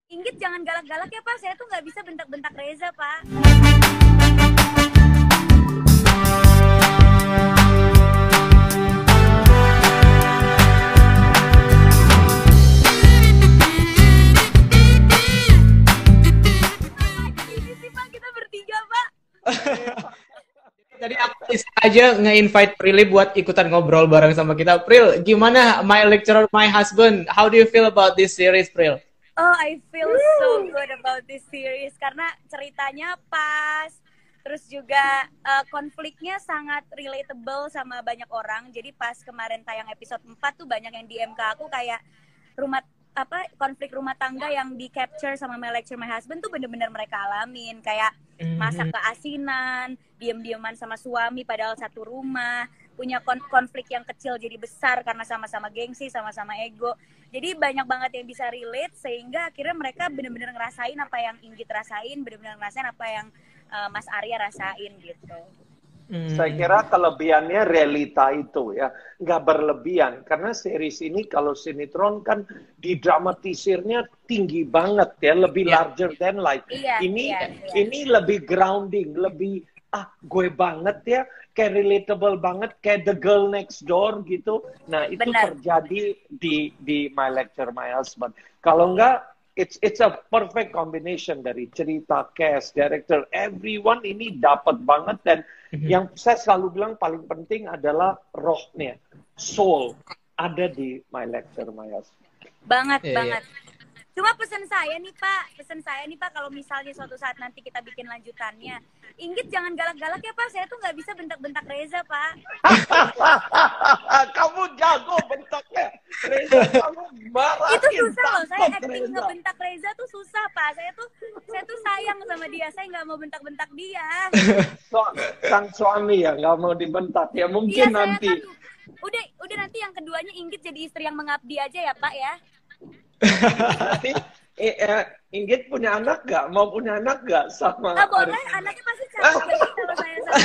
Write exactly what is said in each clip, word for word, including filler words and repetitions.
Inggit jangan galak-galak ya Pak, saya tuh nggak bisa bentak-bentak Reza Pak. Ini sih Pak, kita bertiga Pak. Tadi aku aja nge-invite Prilly buat ikutan ngobrol bareng sama kita. Pril, gimana My Lecturer, My Husband? How do you feel about this series, Pril? Oh, I feel so good about this series karena ceritanya pas, terus juga uh, konfliknya sangat relatable sama banyak orang. Jadi pas kemarin tayang episode empat tuh banyak yang D M ke aku kayak rumah apa konflik rumah tangga yang di capture sama My Lecturer My Husband tuh bener-bener mereka alamin, kayak masak keasinan, diem-dieman sama suami padahal satu rumah, punya konflik yang kecil jadi besar karena sama-sama gengsi, sama-sama ego. Jadi banyak banget yang bisa relate sehingga akhirnya mereka bener-bener ngerasain apa yang Inggit rasain, bener-bener ngerasain apa yang uh, Mas Arya rasain gitu. Hmm. Saya kira kelebihannya realita itu ya, nggak berlebihan. Karena series ini kalau sinetron kan didramatisirnya tinggi banget ya, lebih yeah. larger than life. Yeah, ini yeah, yeah. ini lebih grounding, lebih ah gue banget ya, kayak relatable banget, kayak The Girl Next Door gitu. Nah itu Benar. terjadi di di My Lecturer My Husband. Kalau enggak, it's it's a perfect combination dari cerita, cast, director, everyone ini dapat banget. Dan mm-hmm. yang saya selalu bilang paling penting adalah rohnya, soul ada di My Lecturer My Husband. Banget yeah, banget. Yeah. Cuma pesan saya nih Pak, pesan saya nih Pak, kalau misalnya suatu saat nanti kita bikin lanjutannya, Inggit jangan galak-galak ya Pak, saya tuh nggak bisa bentak-bentak Reza Pak. Kamu jago bentaknya, Reza kamu marah. Itu susah loh, saya acting Reza. Ngebentak Reza tuh susah Pak, saya tuh saya tuh sayang sama dia, saya nggak mau bentak-bentak dia. So, sang suami ya nggak mau dibentak ya, mungkin iya, nanti. Kan, udah udah nanti yang keduanya Inggit jadi istri yang mengabdi aja ya Pak ya. Nanti eh, eh, Inggit punya anak gak? Mau punya anak gak sama? Nggak boleh, anaknya pasti cantik kalau saya sama.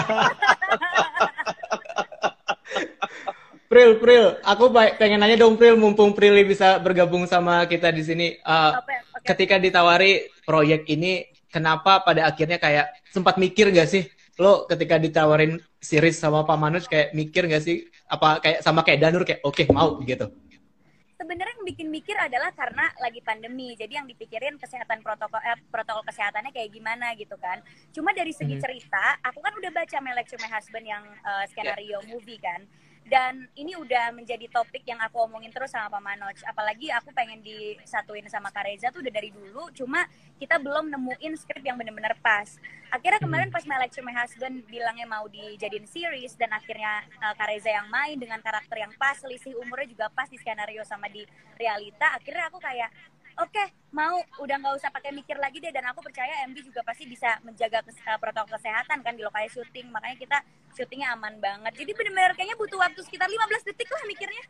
Pril, Pril, aku pengen nanya dong Pril, mumpung Prilly bisa bergabung sama kita di sini. Uh, okay, okay. Ketika ditawari proyek ini, kenapa pada akhirnya kayak sempat mikir gak sih? Lo ketika ditawarin series sama Pak Manoj kayak mikir gak sih? Apa kayak sama kayak Danur kayak oke okay, mau gitu? Sebenarnya yang bikin mikir adalah karena lagi pandemi, jadi yang dipikirin kesehatan protokol eh, protokol kesehatannya kayak gimana gitu kan. Cuma dari segi cerita, aku kan udah baca My Lecturer My Husband yang uh, skenario yeah. movie kan, dan ini udah menjadi topik yang aku omongin terus sama Pak Manoj. Apalagi aku pengen disatuin sama Kak Reza tuh udah dari dulu, cuma kita belum nemuin skrip yang benar-benar pas. Akhirnya kemarin pas My Lecturer My Husband bilangnya mau dijadiin series, dan akhirnya uh, Kak Reza yang main dengan karakter yang pas, selisih umurnya juga pas di skenario sama di realita. Akhirnya aku kayak oke, okay, mau, udah nggak usah pakai mikir lagi deh, dan aku percaya M D juga pasti bisa menjaga kes, uh, protokol kesehatan kan di lokasi syuting, makanya kita syutingnya aman banget. Jadi benar-benar kayaknya butuh waktu sekitar lima belas detik lah mikirnya.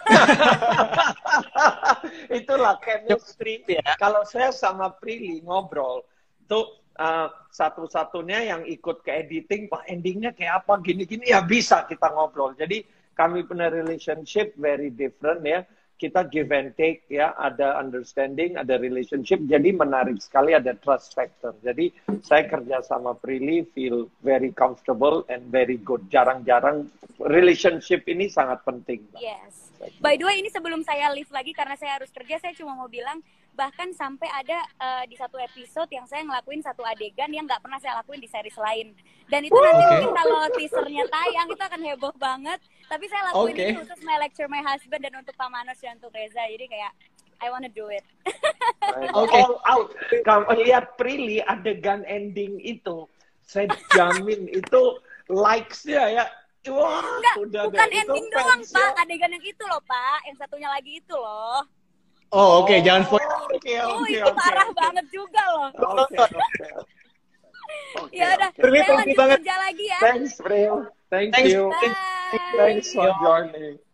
Itulah chemistry ya. Kalau saya sama Prilly ngobrol tuh uh, satu-satunya yang ikut ke editing, Pak endingnya kayak apa gini-gini ya bisa kita ngobrol. Jadi kami punya relationship very different ya. Kita give and take ya, ada understanding, ada relationship, jadi menarik sekali, ada trust factor. Jadi saya kerja sama Prilly feel very comfortable and very good. Jarang-jarang relationship ini sangat penting. Yes. By the way, ini sebelum saya leave lagi karena saya harus kerja, saya cuma mau bilang bahkan sampai ada uh, di satu episode yang saya ngelakuin satu adegan yang nggak pernah saya lakuin di series lain. Dan itu nanti okay. mungkin kalau teasernya tayang itu akan heboh banget. Tapi saya lakuin okay. ini khusus My Lecturer My Husband dan untuk Pak Manoj dan untuk Reza. Jadi kayak I wanna do it. Oke. All out. Kamu lihat Prilly adegan ending itu, saya jamin itu likes-nya ya. Wah, enggak, udah bukan ending doang Pak, adegan yang itu loh Pak, yang satunya lagi itu loh. Oh oke, okay. Jangan spoil. Oke okay, oh okay, itu okay, parah okay. banget juga loh. Okay, okay. Okay, ya udah, okay. saya lanjut banget. kerja lagi ya. Thanks, Pril. Thank Thanks. you. Bye. Thanks for joining.